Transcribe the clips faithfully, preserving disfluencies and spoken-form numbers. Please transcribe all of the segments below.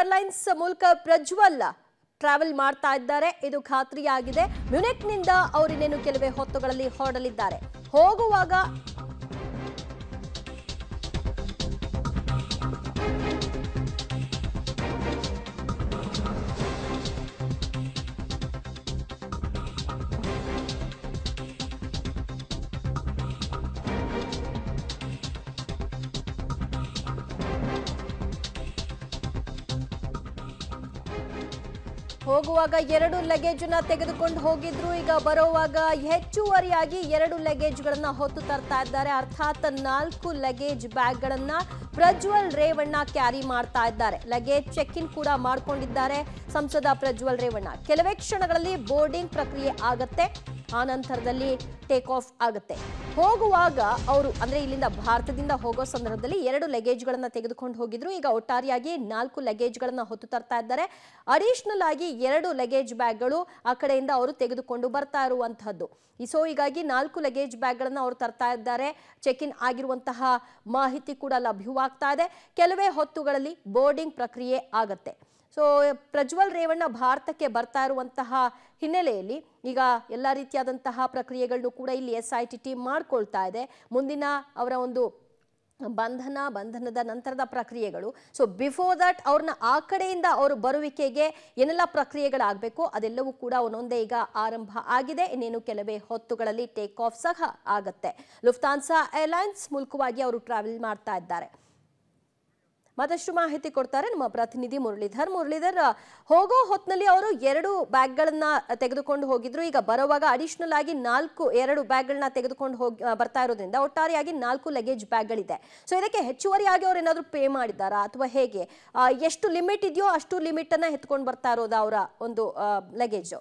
Airlines ಮೂಲಕ Prajwal travel ಮಾಡ್ತಾ ಇದ್ದಾರೆ. ಇದು ಖಾತ್ರಿಯಾಗಿದೆ. ಮ್ಯೂನಿಕ್ನಿಂದ ಅವರಿನ್ನೇನು ಕೆಲವೇ ಹೊತ್ತುಗಳಲ್ಲಿ ಹೊರಡಲಿದ್ದಾರೆ. ಹೋಗುವಾಗ ಹೋಗುವಾಗ ಎರಡು ಲಗೇಜನ್ನ ತೆಗೆದುಕೊಂಡು ಹೋಗಿದ್ರು. ಈಗ ಬರುವಾಗ ಹೆಚ್ಚುವರಿಯಾಗಿ ಎರಡು ಲಗೇಜ್ಗಳನ್ನ ಹೊತ್ತು ತರ್ತಾ ಇದ್ದಾರೆ. ಅರ್ಥಾತ್ ನಾಲ್ಕು ಲಗೇಜ್ ಬ್ಯಾಗ್ಗಳನ್ನ ಪ್ರಜ್ವಲ್ ರೇವಣ್ಣ ಕ್ಯಾರಿ ಮಾಡ್ತಾ ಇದ್ದಾರೆ. ಲಗೇಜ್ ಚೆಕ್ ಇನ್ ಕೂಡ ಮಾಡ್ಕೊಂಡಿದ್ದಾರೆ ಸಂಸದ ಪ್ರಜ್ವಲ್ ರೇವಣ್ಣ. ಕೆಲವೇ ಕ್ಷಣಗಳಲ್ಲಿ ಬೋರ್ಡಿಂಗ್ ಪ್ರಕ್ರಿಯೆ ಆಗತ್ತೆ. ಆ ನಂತರದಲ್ಲಿ ಟೇಕ್ ಆಫ್ ಆಗುತ್ತೆ. ಹೋಗುವಾಗ ಅವರು ಅಂದ್ರೆ ಇಲ್ಲಿಂದ ಭಾರತದಿಂದ ಹೋಗೋ ಸಂದರ್ಭದಲ್ಲಿ ಎರಡು ಲಗೇಜ್ಗಳನ್ನ ತೆಗೆದುಕೊಂಡು ಹೋಗಿದ್ರು. ಈಗ ಒಟ್ಟಾರೆಯಾಗಿ ನಾಲ್ಕು ಲಗೇಜ್ಗಳನ್ನ ಹೊತ್ತು ತರ್ತಾ ಇದ್ದಾರೆ. ಅಡಿಷನಲ್ ಆಗಿ ಎರಡು ಲಗೇಜ್ ಬ್ಯಾಗ್ಗಳು ಆ ಕಡೆಯಿಂದ ಅವರು ತೆಗೆದುಕೊಂಡು ಬರ್ತಾ ಇರುವಂತಹದ್ದು. ಸೊ ಹೀಗಾಗಿ ನಾಲ್ಕು ಲಗೇಜ್ ಬ್ಯಾಗ್ಗಳನ್ನ ಅವರು ತರ್ತಾ ಇದ್ದಾರೆ. ಚೆಕ್ ಇನ್ ಆಗಿರುವಂತಹ ಮಾಹಿತಿ ಕೂಡ ಲಭ್ಯವಾಗ್ತಾ ಇದೆ. ಕೆಲವೇ ಹೊತ್ತುಗಳಲ್ಲಿ ಬೋರ್ಡಿಂಗ್ ಪ್ರಕ್ರಿಯೆ ಆಗತ್ತೆ. ಸೊ ಪ್ರಜ್ವಲ್ ರೇವಣ್ಣ ಭಾರತಕ್ಕೆ ಬರ್ತಾ ಇರುವಂತಹ ಹಿನ್ನೆಲೆಯಲ್ಲಿ ಈಗ ಎಲ್ಲ ರೀತಿಯಾದಂತಹ ಪ್ರಕ್ರಿಯೆಗಳನ್ನು ಕೂಡ ಇಲ್ಲಿ ಎಸ್ ಐ ಟಿ ಟೀಮ್ ಮಾಡ್ಕೊಳ್ತಾ ಇದೆ. ಮುಂದಿನ ಅವರ ಒಂದು ಬಂಧನ ಬಂಧನದ ನಂತರದ ಪ್ರಕ್ರಿಯೆಗಳು. ಸೊ ಬಿಫೋರ್ ದಟ್ ಅವ್ರನ್ನ ಆ ಕಡೆಯಿಂದ ಅವರು ಬರುವಿಕೆಗೆ ಏನೆಲ್ಲ ಪ್ರಕ್ರಿಯೆಗಳಾಗಬೇಕು ಅದೆಲ್ಲವೂ ಕೂಡ ಒಂದೊಂದೇ ಈಗ ಆರಂಭ ಆಗಿದೆ. ಇನ್ನೇನು ಕೆಲವೇ ಹೊತ್ತುಗಳಲ್ಲಿ ಟೇಕ್ ಆಫ್ ಸಹ ಆಗತ್ತೆ. ಲುಫ್ತಾನ್ಸಾ ಏರ್ಲೈನ್ಸ್ ಮೂಲಕವಾಗಿ ಅವರು ಟ್ರಾವೆಲ್ ಮಾಡ್ತಾ ಇದ್ದಾರೆ. ಮತ್ತಷ್ಟು ಮಾಹಿತಿ ಕೊಡ್ತಾರೆ ನಮ್ಮ ಪ್ರತಿನಿಧಿ ಮುರಳೀಧರ್. ಮುರಳೀಧರ್, ಹೋಗೋ ಹೊತ್ತಿನಲ್ಲಿ ಅವರು ಎರಡು ಬ್ಯಾಗ್ಗಳನ್ನ ತೆಗೆದುಕೊಂಡು ಹೋಗಿದ್ರು. ಈಗ ಬರುವಾಗ ಅಡಿಷನಲ್ ಆಗಿ ನಾಲ್ಕು ಎರಡು ಬ್ಯಾಗ್ಗಳನ್ನ ತೆಗೆದುಕೊಂಡು ಹೋಗಿ ಬರ್ತಾ ಇರೋದ್ರಿಂದ ಒಟ್ಟಾರೆಯಾಗಿ ನಾಲ್ಕು ಲಗೇಜ್ ಬ್ಯಾಗ್ಗಳಿದೆ. ಸೊ ಇದಕ್ಕೆ ಹೆಚ್ಚುವರಿಯಾಗಿ ಅವ್ರು ಏನಾದ್ರು ಪೇ ಮಾಡಿದಾರಾ ಅಥವಾ ಹೇಗೆ? ಎಷ್ಟು ಲಿಮಿಟ್ ಇದೆಯೋ ಅಷ್ಟು ಲಿಮಿಟ್ ಅನ್ನ ಎತ್ಕೊಂಡು ಬರ್ತಾ ಇರೋದು ಅವರ ಒಂದು ಲಗೇಜ್?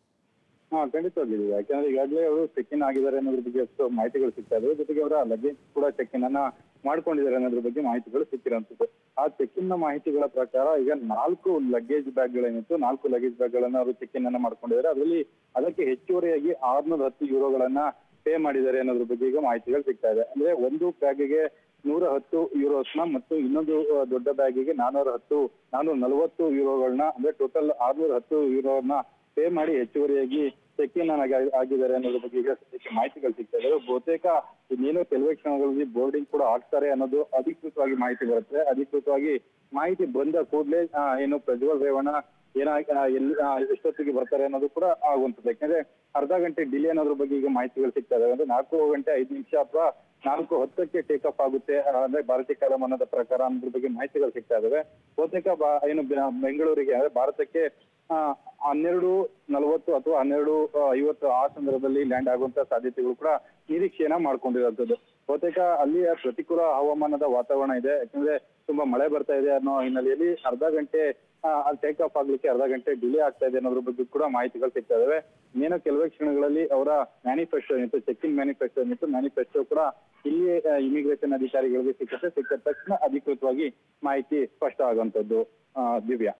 ಹಾ ಖಂಡಿತವಾಗಿದೆ. ಯಾಕಂದ್ರೆ ಈಗಾಗಲೇ ಅವರು ಚೆಕ್ ಇನ್ ಆಗಿದ್ದಾರೆ ಅನ್ನೋದ್ರ ಬಗ್ಗೆ ಎಷ್ಟು ಮಾಹಿತಿಗಳು ಸಿಗ್ತಾ ಇದಾವೆ. ಜೊತೆಗೆ ಅವರ ಲಗೇಜ್ ಕೂಡ ಚೆಕ್ ಇನ್ ಅನ್ನ ಮಾಡ್ಕೊಂಡಿದ್ದಾರೆ ಅನ್ನೋದ್ರ ಬಗ್ಗೆ ಮಾಹಿತಿಗಳು ಸಿಕ್ಕಿರೋಂಥದ್ದು. ಆ ಚೆಕ್ ಇನ್ ನ ಮಾಹಿತಿಗಳ ಪ್ರಕಾರ ಈಗ ನಾಲ್ಕು ಲಗೇಜ್ ಬ್ಯಾಗ್ ಗಳೇನಿತ್ತು ನಾಲ್ಕು ಲಗೇಜ್ ಬ್ಯಾಗ್ ಗಳನ್ನ ಅವರು ಚೆಕ್ ಇನ್ ಅನ್ನ ಮಾಡ್ಕೊಂಡಿದ್ದಾರೆ. ಅದರಲ್ಲಿ ಅದಕ್ಕೆ ಹೆಚ್ಚುವರಿಯಾಗಿ ಆರ್ನೂರ ಹತ್ತು ಯೂರೋಗಳನ್ನ ಪೇ ಮಾಡಿದ್ದಾರೆ ಅನ್ನೋದ್ರ ಬಗ್ಗೆ ಈಗ ಮಾಹಿತಿಗಳು ಸಿಗ್ತಾ ಇದೆ. ಅಂದ್ರೆ ಒಂದು ಬ್ಯಾಗಿಗೆ ನೂರ ಹತ್ತು ಯೂರೋಸ್ನ ಮತ್ತು ಇನ್ನೊಂದು ದೊಡ್ಡ ಬ್ಯಾಗಿಗೆ ನಾನೂರ ಹತ್ತು ನಾನೂರ ನಲವತ್ತು ಯೂರೋಗಳನ್ನ ಅಂದ್ರೆ ಟೋಟಲ್ ಆರ್ನೂರ ಹತ್ತು ಯೂರೋನ ಪೇ ಮಾಡಿ ಹೆಚ್ಚುವರಿಯಾಗಿ ಚೆಕ್ ಇನ್ ಆಗಿದ್ದಾರೆ ಅನ್ನೋದ್ರ ಬಗ್ಗೆ ಈಗ ಮಾಹಿತಿಗಳು ಸಿಗ್ತಾ ಇದೆ. ಬಹುತೇಕ ಇನ್ನೇನು ಕೆಲವೇ ಕ್ಷಣಗಳಲ್ಲಿ ಬೋರ್ಡಿಂಗ್ ಕೂಡ ಆಗ್ತಾರೆ ಅನ್ನೋದು ಅಧಿಕೃತವಾಗಿ ಮಾಹಿತಿ ಬರುತ್ತೆ. ಅಧಿಕೃತವಾಗಿ ಮಾಹಿತಿ ಬಂದ ಕೂಡಲೇ ಏನು ಪ್ರಜ್ವಲ್ ರೇವಣ್ಣ ಏನಾಗಿ ಎಲ್ಲಿ ಎಷ್ಟೊತ್ತಿಗೆ ಬರ್ತಾರೆ ಅನ್ನೋದು ಕೂಡ ಆಗುವಂಥದ್ದು. ಯಾಕಂದ್ರೆ ಅರ್ಧ ಗಂಟೆ ಡಿಲೇ ಅನ್ನೋದ್ರ ಬಗ್ಗೆ ಈಗ ಮಾಹಿತಿಗಳು ಸಿಗ್ತಾ ಇದಾವೆ. ಅಂದ್ರೆ ನಾಲ್ಕು ಗಂಟೆ ಐದು ನಿಮಿಷ ಅಥವಾ ನಾಲ್ಕು ಹತ್ತಕ್ಕೆ ಟೇಕ್ ಆಫ್ ಆಗುತ್ತೆ ಅಂದ್ರೆ ಭಾರತೀಯ ಕಾಲಮಾನದ ಪ್ರಕಾರ ಅನ್ನೋದ್ರ ಬಗ್ಗೆ ಮಾಹಿತಿಗಳು ಸಿಗ್ತಾ ಇದಾವೆ. ಬಹುತೇಕ ಏನು ಬೆಂಗಳೂರಿಗೆ ಅಂದ್ರೆ ಭಾರತಕ್ಕೆ ಆ ಹನ್ನೆರಡು ನಲವತ್ತು ಅಥವಾ ಹನ್ನೆರಡು ಐವತ್ತು ಆ ಸಂದರ್ಭದಲ್ಲಿ ಲ್ಯಾಂಡ್ ಆಗುವಂತ ಸಾಧ್ಯತೆಗಳು ಕೂಡ ನಿರೀಕ್ಷೆಯನ್ನ ಮಾಡ್ಕೊಂಡಿರುವಂತದ್ದು. ಬಹುತೇಕ ಅಲ್ಲಿಯ ಪ್ರತಿಕೂಲ ಹವಾಮಾನದ ವಾತಾವರಣ ಇದೆ. ಯಾಕಂದ್ರೆ ತುಂಬಾ ಮಳೆ ಬರ್ತಾ ಇದೆ ಅನ್ನೋ ಹಿನ್ನೆಲೆಯಲ್ಲಿ ಅರ್ಧ ಗಂಟೆ ಅಲ್ಲಿ ಟೇಕ್ ಆಫ್ ಆಗ್ಲಿಕ್ಕೆ ಅರ್ಧ ಗಂಟೆ ಡಿಲೇ ಆಗ್ತಾ ಇದೆ ಅನ್ನೋದ್ರ ಬಗ್ಗೆ ಕೂಡ ಮಾಹಿತಿಗಳು ಸಿಗ್ತಾ ಇದಾವೆ. ಇನ್ನೇನೋ ಕೆಲವೇ ಕ್ಷಣಗಳಲ್ಲಿ ಅವರ ಮ್ಯಾನಿಫೆಸ್ಟೋ ಏನಿತ್ತು ಚೆಕ್ ಇನ್ ಮ್ಯಾನಿಫೆಸ್ಟೋ ಏನಿತ್ತು ಮ್ಯಾನಿಫೆಸ್ಟೋ ಕೂಡ ಇಲ್ಲಿ ಇಮಿಗ್ರೇಷನ್ ಅಧಿಕಾರಿಗಳಿಗೆ ಸಿಕ್ಕತ್ತೆ. ಸಿಕ್ಕ ತಕ್ಷಣ ಅಧಿಕೃತವಾಗಿ ಮಾಹಿತಿ ಸ್ಪಷ್ಟ ಆಗುವಂತದ್ದು. ದಿವ್ಯಾ.